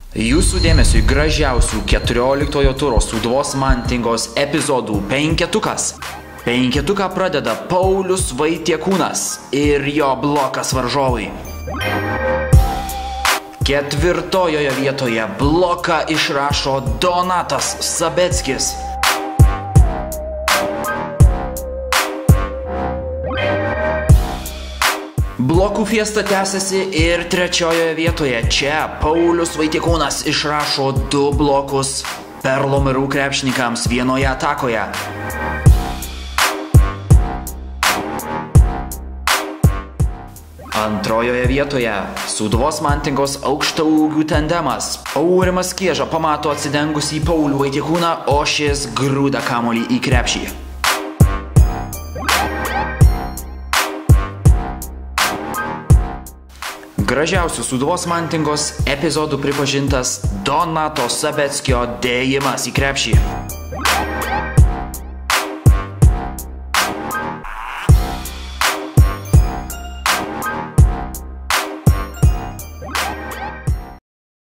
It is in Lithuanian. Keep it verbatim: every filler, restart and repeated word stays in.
Jūsų dėmesiui gražiausių keturioliktojo turo Sūduvos Mantingos epizodų penketukas. Penketuką pradeda Paulius Vaitiekūnas ir jo blokas varžovai. Ketvirtojoje vietoje bloką išrašo Donatas Sabeckis. Blokų fiesta tęsiasi ir trečiojoje vietoje čia Paulius Vaitiekūnas išrašo du blokus Perlomerų krepšininkams vienoje atakoje. Antrojoje vietoje Sūduvos Mantingos aukštaūgių tandemas. Aurimas Kieža pamato atsidengusį Paulių Vaitiekūną, o šis grūda kamuolį į krepšį. Gražiausių Sūduvos Mantingos epizodų pripažintas Donato Sabeckio dėjimas į krepšį.